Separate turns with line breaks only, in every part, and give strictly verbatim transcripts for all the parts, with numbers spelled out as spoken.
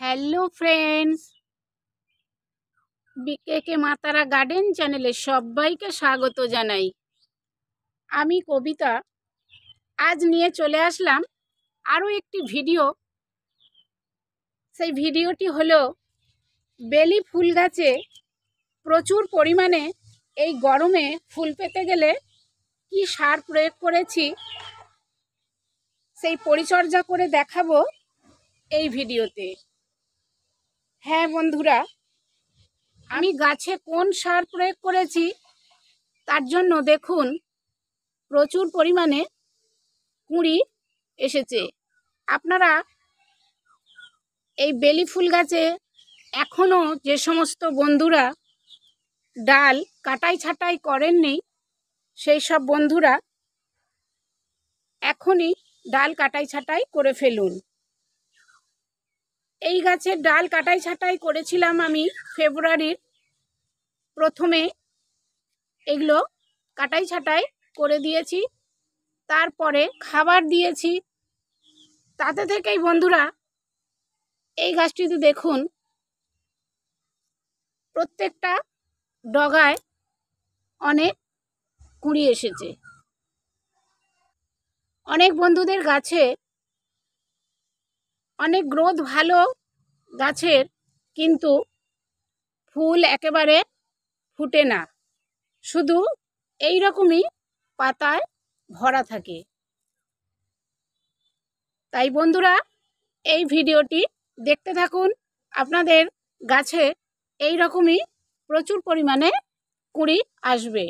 Hello friends, বিকেকে মাতারা garden চ্যানেলে সবাইকে স্বাগত জানাই। আমি কবিতা আজ নিয়ে চলে আসলাম আরও একটি ভিডিও। সেই ভিডিওটি হলো বেলি ফুল গাছে প্রচুর পরিমাণে এই গরমে ফুল পেতে গেলে কি সার প্রয়োগ করেছি সেই পরিচর্যা করে দেখাবো এই ভিডিওতে। হ্যাঁ বন্ধুরা, আমি গাছে কোন সার প্রয়োগ করেছি তার জন্য দেখুন প্রচুর পরিমাণে কুঁড়ি এসেছে। আপনারা এই বেলি ফুল গাছে এখনও যে সমস্ত বন্ধুরা ডাল কাটাই ছাঁটাই করেননি সেই সব বন্ধুরা এখনই ডাল কাটাই ছাঁটাই করে ফেলুন। এই গাছের ডাল কাটাই ছাঁটাই করেছিলাম আমি ফেব্রুয়ারির প্রথমে। এগুলো কাটাই ছাঁটাই করে দিয়েছি, তারপরে খাবার দিয়েছি। তাতে থেকেই বন্ধুরা এই গাছটিতে দেখুন প্রত্যেকটা ডগায় অনেক কুঁড়ি এসেছে। অনেক বন্ধুদের গাছে অনেক গ্রোথ ভালো গাছের, কিন্তু ফুল একেবারে ফুটে না, শুধু এই রকমই পাতায় ভরা থাকে। তাই বন্ধুরা এই ভিডিওটি দেখতে থাকুন, আপনাদের গাছে এই রকমই প্রচুর পরিমাণে কুঁড়ি আসবে।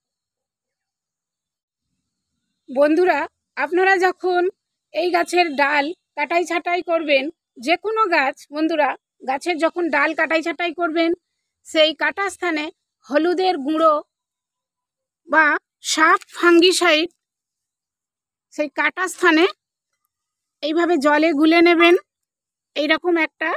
বন্ধুরা, আপনারা যখন এই গাছের ডাল কাটাই ছাঁটাই করবেন, যে কোনো গাছ বন্ধুরা গাছের যখন ডাল কাটাই ছাঁটাই করবেন, সেই কাটা স্থানে হলুদের গুঁড়ো বা সাপ ফাঙ্গিসাইড সেই কাটা স্থানে এইভাবে জলে গুলে নেবেন। এইরকম একটা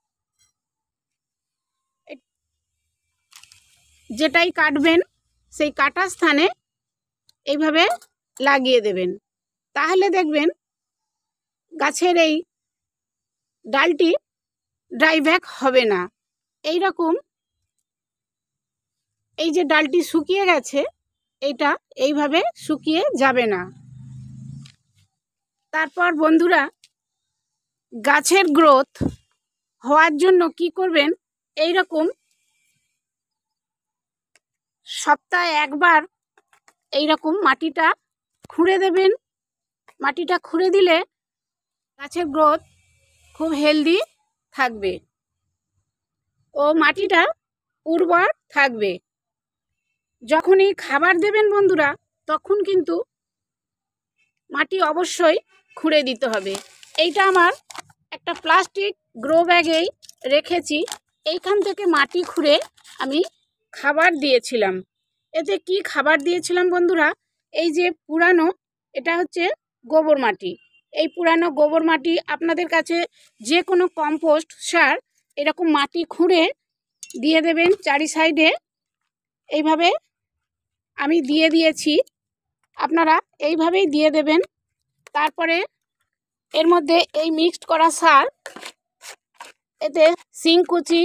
যেটাই কাটবেন সেই কাটা স্থানে এইভাবে লাগিয়ে দেবেন, তাহলে দেখবেন গাছের এই ডালটি ড্রাইব্যাক হবে না। এই রকম এই যে ডালটি শুকিয়ে গেছে, এইটা এইভাবে শুকিয়ে যাবে না। তারপর বন্ধুরা গাছের গ্রোথ হওয়ার জন্য কি করবেন, এই রকম সপ্তাহে একবার এই রকম মাটিটা খুঁড়ে দেবেন। মাটিটা খুঁড়ে দিলে গাছের গ্রোথ খুব হেলদি থাকবে ও মাটিটা উর্বর থাকবে। যখনই খাবার দেবেন বন্ধুরা, তখন কিন্তু মাটি অবশ্যই খুঁড়ে দিতে হবে। এইটা আমার একটা প্লাস্টিক গ্রো ব্যাগেই রেখেছি, এইখান থেকে মাটি খুঁড়ে আমি খাবার দিয়েছিলাম। এতে কি খাবার দিয়েছিলাম বন্ধুরা, এই যে পুরানো, এটা হচ্ছে গোবর মাটি। এই পুরানো গোবর মাটি, আপনাদের কাছে যে কোনো কম্পোস্ট সার এরকম মাটি খুঁড়ে দিয়ে দেবেন চারি সাইডে। এইভাবে আমি দিয়ে দিয়েছি, আপনারা এইভাবেই দিয়ে দেবেন। তারপরে এর মধ্যে এই মিক্সড করা সার, এতে শিংকুচি,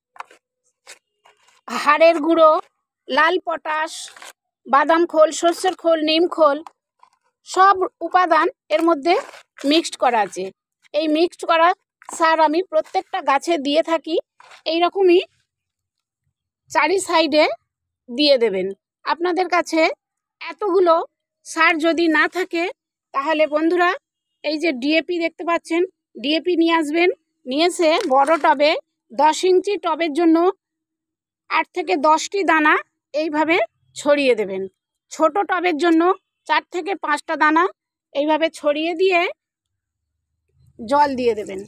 হাড়ের গুঁড়ো, লাল পটাশ, বাদাম খোল, সর্ষের খোল, নিম খোল, সব উপাদান এর মধ্যে মিক্সড করা আছে। এই মিক্সড করা সার আমি প্রত্যেকটা গাছে দিয়ে থাকি। এই রকমই চারি সাইডে দিয়ে দেবেন। আপনাদের কাছে এতগুলো সার যদি না থাকে, তাহলে বন্ধুরা এই যে ডিএপি দেখতে পাচ্ছেন, ডিএপি নিয়ে আসবেন। নিয়ে এসে বড় টবে, দশ ইঞ্চি টবের জন্য আট থেকে দশটি দানা এইভাবে ছড়িয়ে দেবেন। ছোট টবের জন্য চার থেকে পাঁচটা দানা এইভাবে ছড়িয়ে দিয়ে জল দিয়ে দেবেন।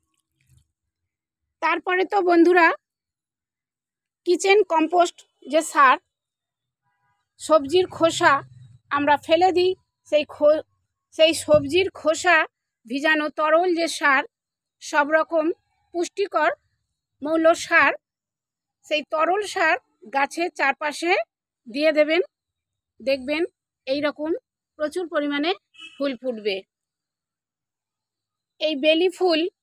তারপরে তো বন্ধুরা কিচেন কম্পোস্ট যে সার, সবজির খোসা আমরা ফেলে দিই, সেই খো সেই সবজির খোসা ভিজানো তরল যে সার, সব রকম পুষ্টিকর মৌল সার, সেই তরল সার গাছের চারপাশে দিয়ে দেবেন। দেখবেন এই রকম প্রচুর পরিমাণে ফুল ফুটবে। এই বেলি ফুল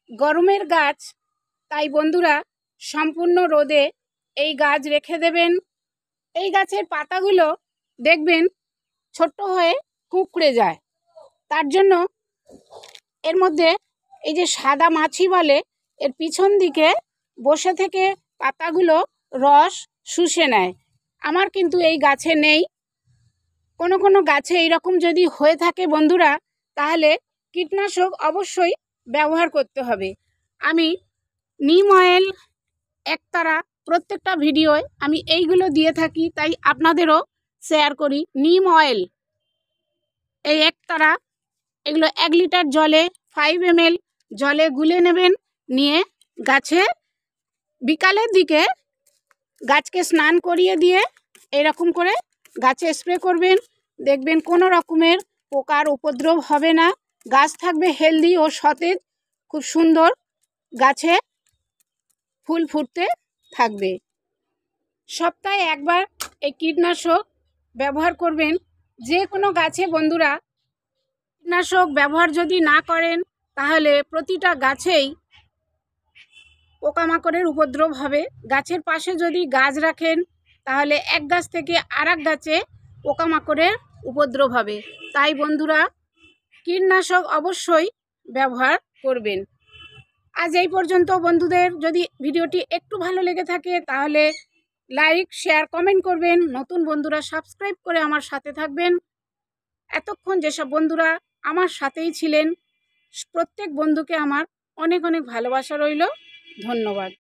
গরমের গাছ, তাই বন্ধুরা সম্পূর্ণ রোদে এই গাছ রেখে দেবেন। এই গাছের পাতাগুলো দেখবেন ছোট্ট হয়ে কুঁকড়ে যায়, তার জন্য এর মধ্যে এই যে সাদা মাছি বলে, এর পিছন দিকে বসে থেকে পাতাগুলো রস শুষে নেয়। আমার কিন্তু এই গাছে নেই। কোনো কোনো গাছে এইরকম যদি হয়ে থাকে বন্ধুরা, তাহলে কীটনাশক অবশ্যই ব্যবহার করতে হবে। আমি নিম অয়েল, একতারা প্রত্যেকটা ভিডিওয় আমি এইগুলো দিয়ে থাকি, তাই আপনাদেরও শেয়ার করি। নিম অয়েল, এই একতারা, এগুলো এক লিটার জলে ফাইভ এম এল জলে গুলে নেবেন। নিয়ে গাছে বিকালের দিকে গাছকে স্নান করিয়ে দিয়ে এরকম করে গাছে স্প্রে করবেন। দেখবেন কোনো রকমের পোকার উপদ্রব হবে না, গাছ থাকবে হেলদি ও সতেজ, খুব সুন্দর গাছে ফুল ফুটতে থাকবে। সপ্তাহে একবার এই কীটনাশক ব্যবহার করবেন যে কোনো গাছে। বন্ধুরা, কীটনাশক ব্যবহার যদি না করেন তাহলে প্রতিটা গাছেই পোকামাকড়ের উপদ্রব হবে। গাছের পাশে যদি গাছ রাখেন তাহলে এক গাছ থেকে আর এক গাছে পোকামাকড়ের উপদ্রব হবে। তাই বন্ধুরা, কীটনাশক অবশ্যই ব্যবহার করবেন। আজ এই পর্যন্ত বন্ধুদের। যদি ভিডিওটি একটু ভালো লেগে থাকে তাহলে লাইক, শেয়ার, কমেন্ট করবেন। নতুন বন্ধুরা সাবস্ক্রাইব করে আমার সাথে থাকবেন। এতক্ষণ যেসব বন্ধুরা আমার সাথেই ছিলেন, প্রত্যেক বন্ধুকে আমার অনেক অনেক ভালোবাসা রইল। ধন্যবাদ।